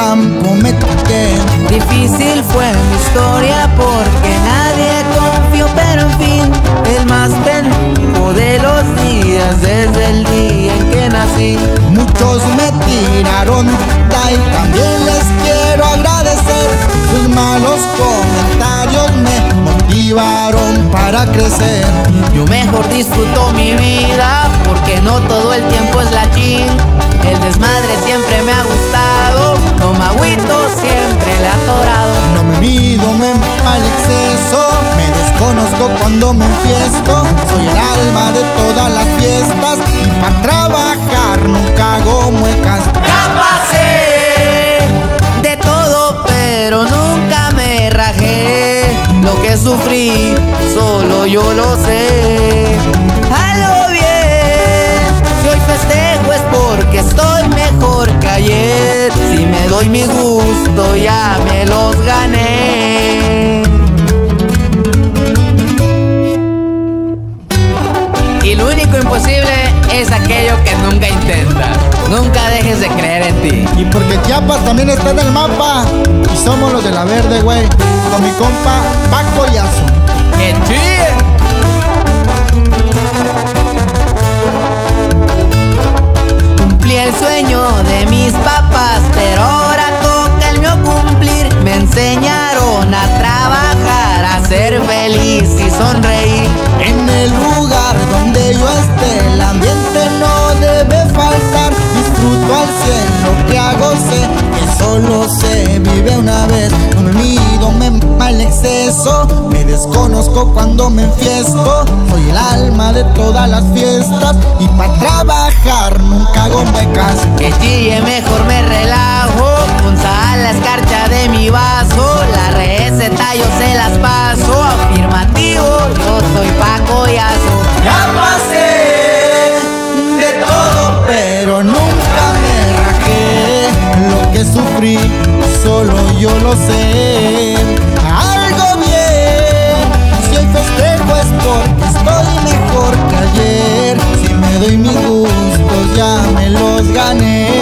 campo me toqué. Difícil fue mi historia porque nadie confió, pero en fin, el más penúltimo de los días desde el día en que nací. Muchos me tiraron y también les quiero agradecer. Sus malos comentarios me motivaron para crecer. Yo mejor disfruto mi vida porque no todo el tiempo es la chin. El desmadre siempre me ha gustado, no me agüito, siempre le he atorado. No me mido, me al exceso, me desconozco cuando me enfiesto. Soy el alma de todas las fiestas y para trabajar nunca hago muecas. Ya pasé de todo, pero nunca me rajé. Lo que sufrí, solo yo lo sé. A lo bien, si hoy festejo es porque estoy mejor que ayer. Si me doy mi gusto, ya me los gané. Y lo único imposible es aquello que nunca intentas. Nunca dejes de creer en ti. Y porque Chiapas también está en el mapa y somos los de la verde, güey. Con mi compa Paco Yazo. ¡Qué chido! Cumplí el sueño de mis papás, pero ahora toca el mío cumplir. Me enseñaron a trabajar, a ser feliz y sonreír. En el lugar donde yo esté, el ambiente no debe faltar. Disfruto al 100 lo que hago, sé que solo se vive una vez. No me mido, me al exceso, me desconozco cuando me enfiesto. Soy el alma de todas las fiestas y para trabajar nunca hago muecas. Que chille mejor me relajo, con sal la escarcha de mi vaso. La receta yo se las paso, afirmativo, yo soy Paco Yazo. Ya pasé de todo, pero nunca me rajé. Lo que sufrí, solo yo lo sé. Algo bien, si hoy festejo es porque estoy mejor que ayer. Si me doy mis gustos, ya me los gané.